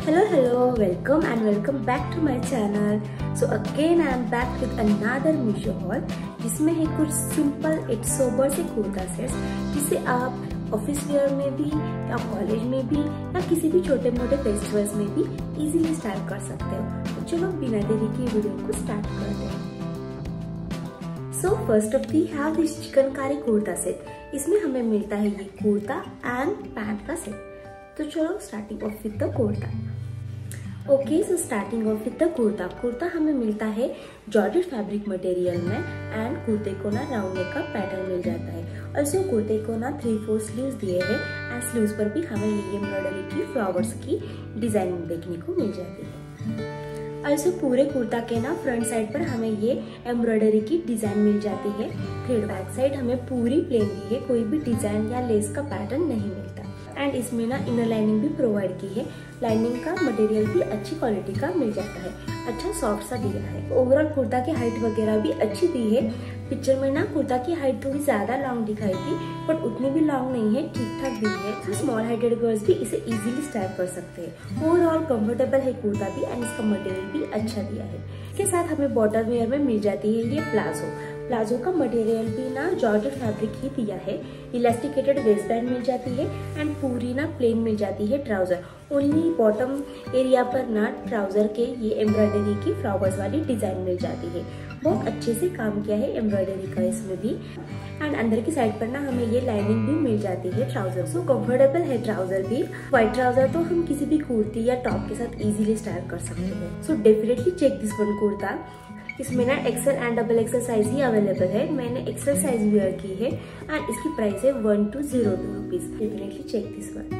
welcome back to my channel. So again I am back with another Meesho haul जिसमें है कुछ simple eight sober से kurta sets जिसे आप ऑफिस वेयर में भी या कॉलेज में भी या किसी भी छोटे मोटे फेस्टिवल्स में भी इजीली स्टाइल कर सकते हो। तो चलो बिना देरी की वीडियो को स्टार्ट करते हैं। So first up we have this chikankari kurta set. इसमें हमें मिलता है ये कुर्ता एंड पैंट का सेट। तो चलो starting off with the kurta. Okay, so starting off with the kurta. Kurta हमें मिलता है जॉर्जेट फैब्रिक मटेरियल में एंड कुर्ते को ना राउंड नेक का पैटर्न मिल जाता है। ऑल्सो कुर्ते को ना 3/4 स्लीव्स दिए हैं एंड स्लीव्स पर भी हमें ये एम्ब्रॉयडरी की फ्लावर्स की डिजाइन देखने को मिल जाती है। ऑल्सो पूरे कुर्ता के ना फ्रंट साइड पर हमें ये एम्ब्रॉयडरी की डिजाइन मिल जाती है। फिर बैक साइड हमें पूरी प्लेन दी है, कोई भी डिजाइन या लेस का पैटर्न नहीं मिलता। एंड इसमें ना इनर लाइनिंग भी प्रोवाइड की है। लाइनिंग का मटेरियल भी अच्छी क्वालिटी का मिल जाता है, अच्छा सॉफ्ट सा दिया है। ओवरऑल कुर्ता की हाइट वगैरह भी अच्छी दी है। पिक्चर में ना कुर्ता की हाइट थोड़ी ज्यादा लॉन्ग दिखाई थी बट उतनी भी लॉन्ग नहीं है, ठीक ठाक दी है। तो स्मॉल हाइटेड गर्ल्स भी इसे इजीली स्टाइल कर सकते हैं। ओवरऑल कंफर्टेबल है कुर्ता भी एंड इसका मटेरियल भी अच्छा दिया है। इसके साथ हमें बॉटम वेयर में मिल जाती है ये प्लाजो का मटेरियल भी ना जॉर्जेट फैब्रिक ही दिया है। इलास्टिकेटेड वेस्ट बैंड मिल जाती है एंड पूरी ना प्लेन मिल जाती है ट्राउजर। ओनली बॉटम एरिया पर ना ट्राउजर के ये एम्ब्रॉयडरी की फ्लावर्स वाली डिजाइन मिल जाती है। बहुत अच्छे से काम किया है एम्ब्रॉयडरी का इसमें भी। एंड अंदर की साइड पर ना हमें ये लाइनिंग भी मिल जाती है ट्राउजर। सो कंफर्टेबल है ट्राउजर भी। व्हाइट ट्राउजर तो हम किसी भी कुर्ती या टॉप के साथ इजीली स्टाइल कर सकते हैं। So definitely check this one kurta. इसमें ना XL and double XL size ही अवेलेबल है। मैंने एक्सेल साइज वेयर की है एंड इसकी प्राइस है 1202 rupees. Definitely check this one.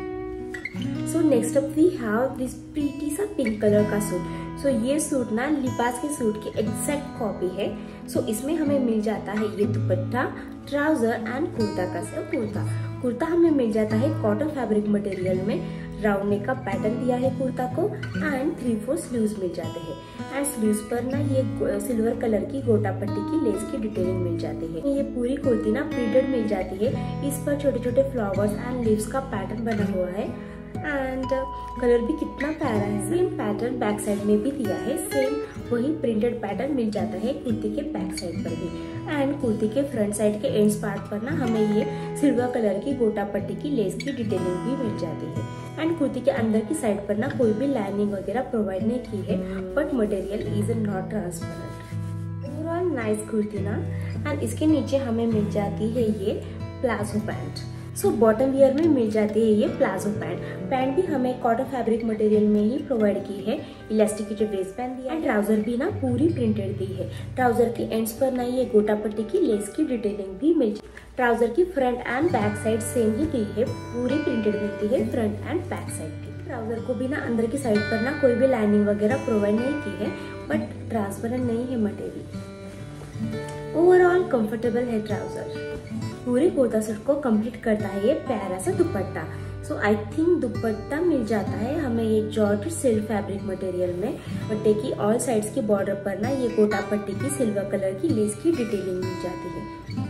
So next up we have this pretty सा पिंक कलर का सूट। सो ये सूट ना लिबास के सूट की एग्जैक्ट कॉपी है। सो इसमें हमें मिल जाता है ये दुपट्टा, ट्राउजर एंड कुर्ता का सेट। कुर्ता हमें मिल जाता है कॉटन फैब्रिक मटेरियल में। राउंड नेक का पैटर्न दिया है कुर्ता को एंड 3/4 स्लीव्स मिल जाते हैं। एंड स्लीव्स पर ना ये सिल्वर कलर की गोटा पट्टी की लेस की डिटेलिंग मिल जाती है। ये पूरी कुर्ती ना प्रिंटेड मिल जाती है। इस पर छोटे छोटे फ्लावर्स एंड लीव्स का पैटर्न बना हुआ है एंड कलर भी कितना प्यारा है। सेम पैटर्न बैक साइड में भी दिया है। सेम वही प्रिंटेड पैटर्न मिल जाता है कुर्ती के बैक साइड पर भी। एंड कुर्ती के फ्रंट साइड के एंड्स पार्ट पर ना हमें ये सिल्वर कलर की गोटा पट्टी की लेस की डिटेलिंग भी मिल जाती है। एंड कुर्ती के अंदर की साइड पर ना कोई भी लाइनिंग वगैरह प्रोवाइड नहीं की है but material is not transparent. Overall nice kurti ना। एंड इसके नीचे हमें मिल जाती है ये palazzo pant. So bottom wear में मिल जाती है ये प्लाजो पैंट भी हमें कॉटन फैब्रिक मटेरियल में ही प्रोवाइड की है। इलास्टिकेटेड वेस्ट बैंड दिया है। ट्राउजर भी ना पूरी प्रिंटेड दी है। ट्राउजर के एंड्स पर ना ये गोटा पट्टी की लेस की डिटेलिंग भी मिल जाती है। ट्राउजर की front and back side same ही दी है, पूरी प्रिंटेड मिलती है फ्रंट एंड बैक साइड की। ट्राउजर को भी ना अंदर की साइड पर ना कोई भी लाइनिंग वगैरह प्रोवाइड नहीं की है बट ट्रांसपेरेंट नहीं है मटेरियल। ओवरऑल कंफर्टेबल है ट्राउजर। पूरे कुर्ता सेट को कंप्लीट करता है ये प्यारा सा दुपट्टा। सो आई थिंक दुपट्टा मिल जाता है हमें ये जॉर्जेट सिल्क फैब्रिक मटेरियल में। दुपट्टे की ऑल साइड्स के बॉर्डर पर ना ये गोटा पट्टी की सिल्वर कलर की लेस की डिटेलिंग मिल जाती है।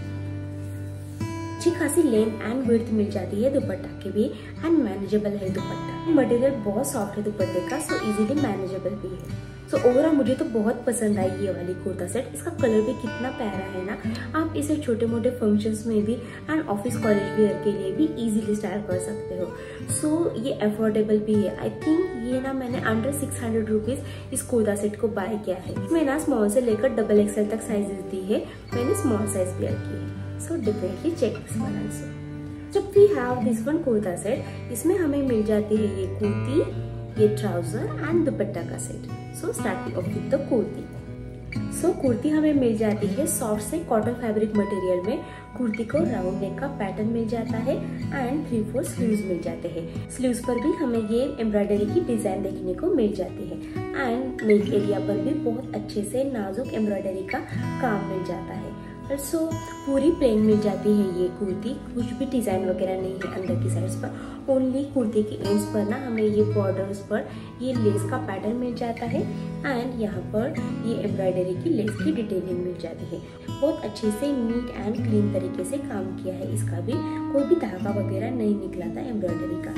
अच्छी खासी लेंथ एंड विड्थ मिल जाती है दुपट्टा की भी एंड मैनेजेबल है दुपट्टा। मटेरियल बहुत सॉफ्ट है दुपट्टे का, सो इजीली मैनेजेबल भी है। सो ओवरऑल मुझे तो बहुत पसंद आई ये वाली कुर्ता सेट। इसका कलर भी कितना प्यारा है ना। आप इसे छोटे मोटे फंक्शंस में भी एंड ऑफिस कॉलेज वेयर के लिए भी इजीली स्टाइल कर सकते हो। सो ये अफोर्डेबल भी है। आई थिंक ये ना मैंने अंडर 600 रुपीज इस कुर्ता सेट को बाय किया है। इसमें ना स्मॉल से लेकर डबल एक्सएल तक साइजेस दी है। मैंने स्मॉल साइज वेयर की है। So definitely check this one also. जब we have this one kurta set, इसमें हमें मिल जाती है ये कुर्ती, ये ट्राउजर एंड दुपट्टा का set. So starting off with the kurti. So kurti हमें मिल जाती है सॉफ्ट से कॉटन फैब्रिक मटेरियल में। कुर्ती को राउंड नेक का पैटर्न मिल जाता है एंड 3/4 स्लीव्स मिल जाते हैं। स्लीव्स पर भी हमें ये एम्ब्रॉयडरी की डिजाइन देखने को मिल जाती है एंड नेक एरिया पर भी बहुत अच्छे से नाजुक एम्ब्रॉयडरी का काम मिल जाता है। सो पूरी प्लेन मिल जाती है ये कुर्ती। कुछ भी डिजाइन वगैरह नहीं है अंदर की साइड्स पर। ओनली कुर्ती के एंड्स पर ना हमें ये बॉर्डर्स पर ये लेस का पैटर्न मिल जाता है एंड यहाँ पर ये एम्ब्रॉयडरी की लेस की डिटेलिंग मिल जाती है। बहुत अच्छे से नीट एंड क्लीन तरीके से काम किया है। इसका भी कोई भी धागा वगैरह नहीं निकला था एम्ब्रॉयडरी का।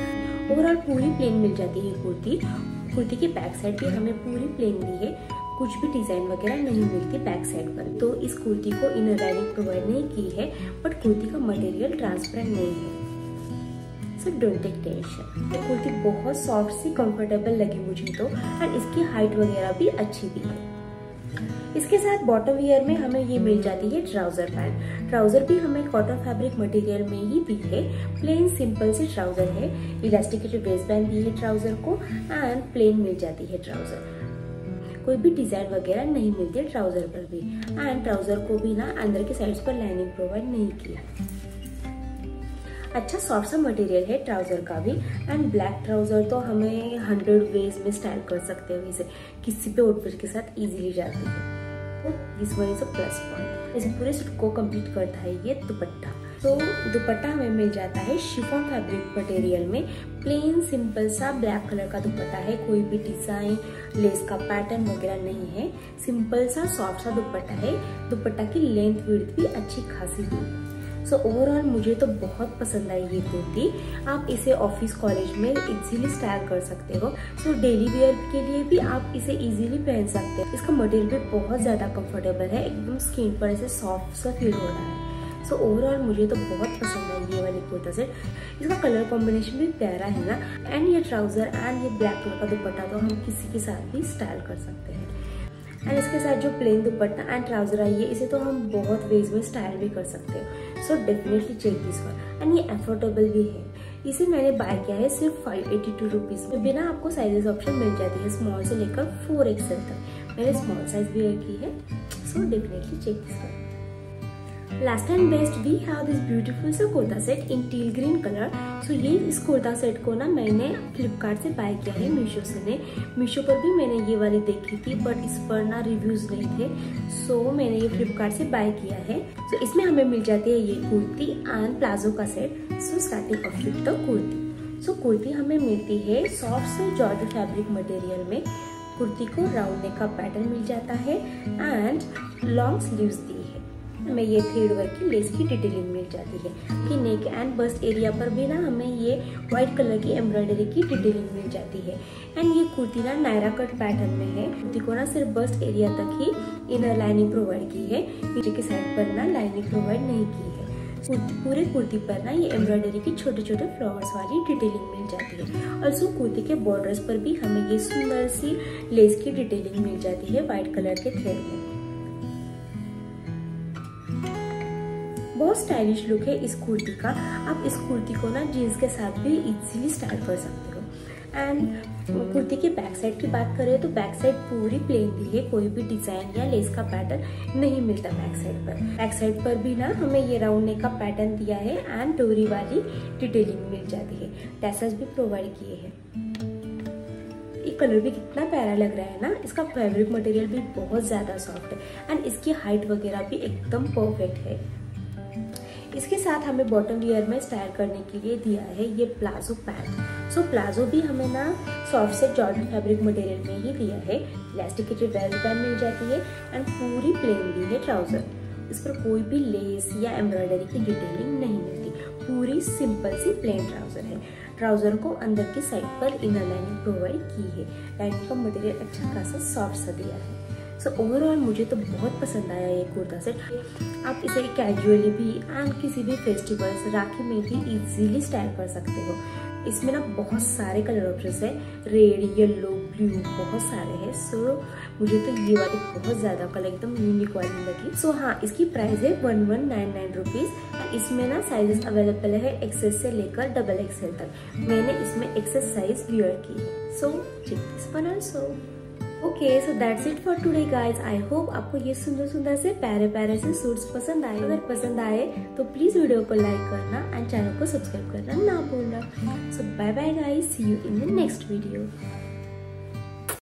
ओवरऑल पूरी प्लेन मिल जाती है कुर्ती। कुर्ती की बैक साइड भी हमें पूरी प्लेन दी है, कुछ भी डिजाइन वगैरह नहीं मिलती बैक साइड पर। तो इस कुर्ती को इनर लाइनिंग प्रोवाइड नहीं की है, बट कुर्ती का मटेरियल ट्रांसपेरेंट नहीं है, सो डोंट टेक टेंशन। ये कुर्ती बहुत सॉफ्ट सी कंफर्टेबल लगी मुझे तो, एंड इसकी हाइट वगैरह भी अच्छी भी है। इसके साथ बॉटम वियर में हमें ये मिल जाती है ट्राउजर पैंट। ट्राउजर भी हमें कॉटन फैब्रिक मटेरियल में ही दी है, प्लेन सिंपल सी ट्राउजर है, इलास्टिकेटेड वेस्ट बैंड दी है ट्राउजर को, एंड प्लेन मिल जाती है ट्राउजर। कोई भी डिजाइन वगैरह नहीं मिलती है ट्राउजर पर भी, एंड ट्राउजर को भी ना अंदर के साइड्स पर लाइनिंग प्रोवाइड नहीं किया। अच्छा सॉफ्ट सा मटेरियल है ट्राउजर का भी, एंड ब्लैक ट्राउजर तो हमें 100 वेज में स्टाइल कर सकते हैं, इसे किसी पे आउटफिट के साथ इजीली जाती है। This one is a plus point. इस पूरे सूट को कंप्लीट करता है ये दुपट्टा। तो दुपट्टा हमें मिल जाता है शिफॉन फैब्रिक मटेरियल में, प्लेन सिंपल सा ब्लैक कलर का दुपट्टा है, कोई भी डिजाइन लेस का पैटर्न वगैरह नहीं है, सिंपल सा सॉफ्ट सा दुपट्टा है। दुपट्टा की लेंथ विड्थ भी अच्छी खासी है। सो ओवरऑल मुझे तो बहुत पसंद आई ये कुर्ती। आप इसे ऑफिस कॉलेज में इजीली स्टाइल कर सकते हो। सो डेली वेयर के लिए भी आप इसे इजीली पहन सकते हो। इसका मटेरियल भी बहुत ज्यादा कंफर्टेबल है, एकदम स्किन पर ऐसे सॉफ्ट सा फील हो रहा है। सो ओवरऑल मुझे तो बहुत पसंद आई ये वाली कुर्ता सेट। इसका कलर कॉम्बिनेशन भी प्यारा है ना, एंड ये ट्राउजर एंड ये ब्लैक कलर का दुपट्टा तो हम किसी के साथ भी स्टाइल कर सकते हैं। एंड इसके साथ जो प्लेन दुपट्टा एंड ट्राउजर आई है, इसे तो हम बहुत वेज में स्टाइल भी कर सकते हो। So definitely check this one, and ये अफोर्डेबल भी है। इसे मैंने बाय किया है सिर्फ 582 रुपीज में। बिना आपको साइजेस ऑप्शन मिल जाती है स्मॉल से लेकर 4XL तक। मैंने स्मॉल साइज भी की है, so definitely check this one. Last and best we have this beautiful सा kurta set in teal green colour. So ये इस कुर्ता सेट को ना मैंने फ्लिपकार्ट से बाय किया है, मीशो से। मीशो पर भी मैंने ये वाली देखी थी, बट इस पर ना रिव्यूज नहीं थे, सो मैंने ये फ्लिपकार्ट से बाय किया है। सो इसमें हमें मिल जाती है ये कुर्ती एंड प्लाजो का set. So starting off with the kurti. So kurti हमें मिलती है सॉफ्ट से जॉर्जेट फैब्रिक मटेरियल में। कुर्ती को राउंड नेक का पैटर्न मिल जाता है एंड लॉन्ग स्लीव्स दी है। हमें ये थ्रेड वर्क की लेस की डिटेलिंग मिल जाती है कि नेक एंड बस्ट एरिया पर भी ना हमें ये व्हाइट कलर की एम्ब्रॉयडरी की डिटेलिंग मिल जाती है। एंड ये कुर्ती ना नायरा कट पैटर्न में है। कुर्ती को ना सिर्फ बस्ट एरिया तक ही इनर लाइनिंग प्रोवाइड की है, नीचे के साइड पर ना लाइनिंग प्रोवाइड नहीं की है। पूरे कुर्ती पर ना ये एम्ब्रॉयडरी की छोटे छोटे फ्लावर्स वाली डिटेलिंग मिल जाती है। ऑल्सो कुर्ती के बॉर्डर्स पर भी हमें ये सुंदर सी लेस की डिटेलिंग मिल जाती है व्हाइट कलर के थ्रेड में। बहुत स्टाइलिश लुक है इस कुर्ती का। आप इस कुर्ती को ना जीन्स के साथ भी इजीली स्टाइल कर सकते हो। एंड कुर्ती के बैक साइड की बात करें तो बैक साइड पूरी प्लेन दी है, कोई भी डिजाइन या लेस का पैटर्न नहीं मिलता बैक साइड पर। बैक साइड पर भी ना हमें ये राउंड नेक का पैटर्न दिया है एंड डोरी वाली डिटेलिंग मिल जाती है। टैसल्स भी प्रोवाइड किए हैं। ये कलर भी कितना प्यारा लग रहा है ना। इसका फैब्रिक मटेरियल भी बहुत ज्यादा सॉफ्ट है एंड इसकी हाइट वगैरह भी एकदम परफेक्ट है। इसके साथ हमें बॉटम वियर में स्टाइल करने के लिए दिया है ये प्लाजो पैंट। सो प्लाजो भी हमें ना सॉफ्ट से जॉर्जेट फैब्रिक मटेरियल में ही दिया है। इलास्टिकेटेड वेस्ट बैंड मिल जाती है एंड पूरी प्लेन दी है ट्राउजर। इस पर कोई भी लेस या एम्ब्रॉयडरी की डिटेलिंग नहीं मिलती, पूरी सिंपल सी प्लेन ट्राउजर है। ट्राउजर को अंदर की साइड पर इनर लाइनिंग प्रोवाइड की है। लाइनिंग का मटेरियल अच्छा खासा सॉफ्ट सा दिया है। सो ओवरऑल मुझे तो बहुत पसंद आया ये कुर्ता सेट। आप इसे कैजुअली भी एंड किसी भी फेस्टिवल्स राखी में भी इजीली स्टाइल कर सकते हो। इसमें ना बहुत सारे कलर ऑप्शंस है, रेड, येलो, ब्लू, बहुत सारे हैं। सो मुझे तो ये वाली बहुत ज्यादा कलर एकदम यूनिक वाली लगी। सो हाँ, इसकी प्राइस है 1199 रुपीज। इसमें ना साइजेस अवेलेबल है एक्सेस से लेकर XXL तक। मैंने इसमें एक्सेस साइज वियर की है। So check this one also. Okay, so that's it for today guys. I hope आपको ये सुंदर सुंदर से प्यारे प्यारे से सूट्स पसंद आए। अगर पसंद आए तो प्लीज वीडियो को लाइक करना एंड चैनल को सब्सक्राइब करना ना भूलना। So bye bye guys, see you in the next video.